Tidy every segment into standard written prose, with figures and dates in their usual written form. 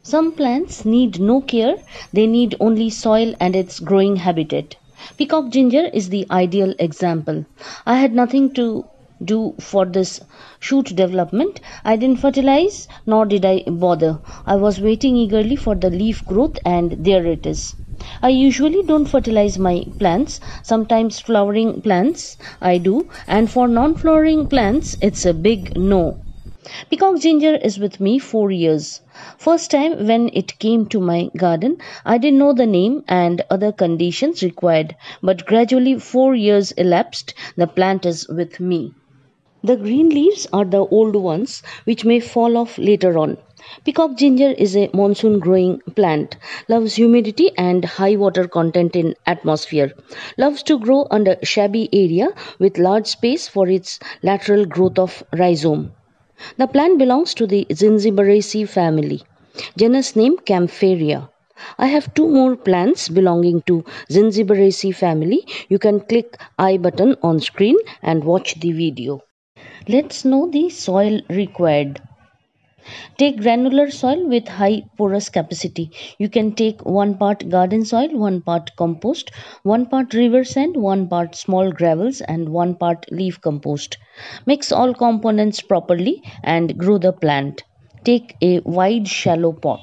Some plants need no care, they need only soil and its growing habitat. Peacock ginger is the ideal example. I had nothing to do for this shoot development. I didn't fertilize, nor did I bother. I was waiting eagerly for the leaf growth, and there it is. I usually don't fertilize my plants. Sometimes flowering plants I do, and for non-flowering plants it's a big no. Peacock ginger is with me 4 years. First time when it came to my garden, I didn't know the name and other conditions required, but gradually 4 years elapsed, the plant is with me. The green leaves are the old ones which may fall off later on. Peacock ginger is a monsoon growing plant, loves humidity and high water content in atmosphere, loves to grow under shabby area with large space for its lateral growth of rhizome. The plant belongs to the Zinziberaceae family, genus name Kaempferia. I have 2 more plants belonging to Zinziberaceae family. You can click I button on screen and watch the video. Let's know the soil required. Take granular soil with high porous capacity. You can take 1 part garden soil, 1 part compost, 1 part river sand, 1 part small gravels and 1 part leaf compost. Mix all components properly and grow the plant. Take a wide shallow pot.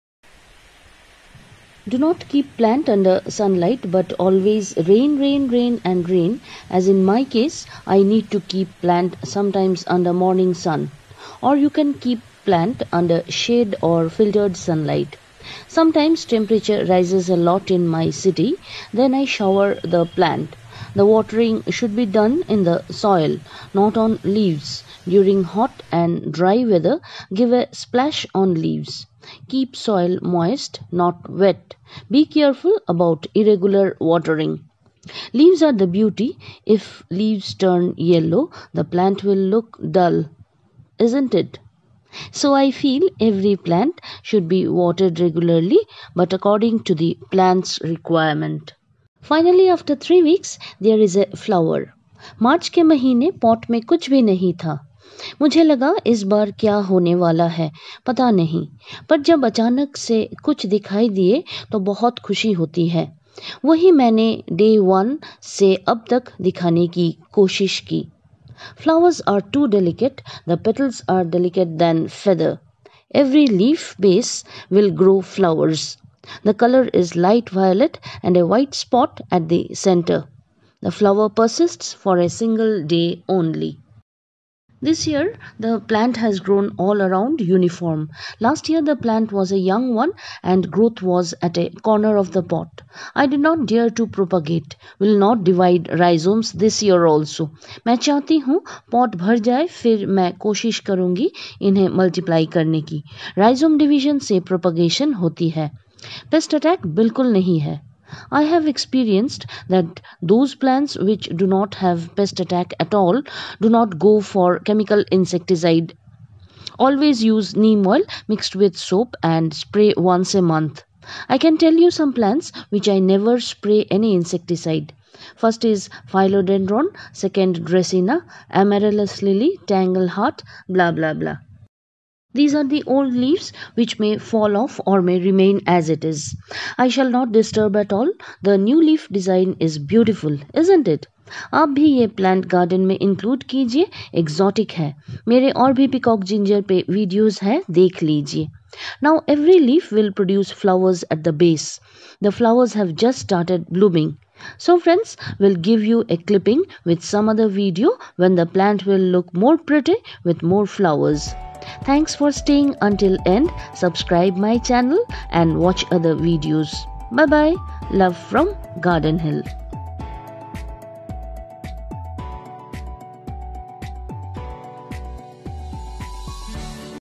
Do not keep plant under sunlight, but always rain and rain. As in my case, I need to keep plant sometimes under morning sun. Or you can keep plant under shade or filtered sunlight. Sometimes temperature rises a lot in my city, then I shower the plant. The watering should be done in the soil, not on leaves. During hot and dry weather, give a splash on leaves. Keep soil moist, not wet. Be careful about irregular watering. Leaves are the beauty. If leaves turn yellow, the plant will look dull, isn't it? So I feel every plant should be watered regularly, but according to the plant's requirement. Finally, after 3 weeks, there is a flower. मार्च के महीने pot में कुछ भी नहीं था. मुझे लगा इस बार क्या होने वाला है पता नहीं, पर जब अचानक से कुछ दिखाई दिए तो बहुत खुशी होती है. वही मैंने डे 1 से अब तक दिखाने की कोशिश की. Flowers are too delicate, the petals are delicate than feather. Every leaf base will grow flowers. The color is light violet and a white spot at the center. The flower persists for a single day only. This year, the plant has grown all around uniform. Last year, the plant was a young one and growth was at a corner of the pot. I did not dare to propagate, will not divide rhizomes this year also. मैं चाहती हूँ pot भर जाए, फिर मैं कोशिश करूँगी इन्हें multiply करने की. Rhizome division से propagation होती है. Pest attack बिल्कुल नहीं है. I have experienced that those plants which do not have pest attack at all do not go for chemical insecticide. Always use neem oil mixed with soap and spray once a month. I can tell you some plants which I never spray any insecticide. First is philodendron, second Dracaena, amaryllis lily, tangleheart, blah blah blah. These are the old leaves which may fall off or may remain as it is. I shall not disturb at all. The new leaf design is beautiful, isn't it? आप भी ये plant garden में include कीजिए, exotic है. मेरे और भी peacock ginger पे वीडियोस है, देख लीजिए. Now every leaf will produce flowers at the base. The flowers have just started blooming. So friends, we'll give you a clipping with some other video when the plant will look more pretty with more flowers. Thanks for staying until end. Subscribe my channel and watch other videos. Bye bye. Love from Garden Hill.